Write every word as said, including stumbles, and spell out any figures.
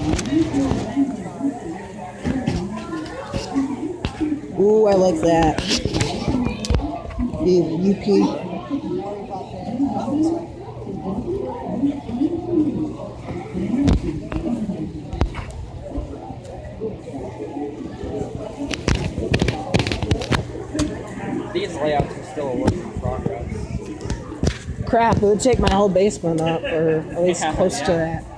Ooh, I like that. The U P. These layouts are still a work in progress. Crap, it would take my whole basement up, or at least Yeah, close yeah. to that.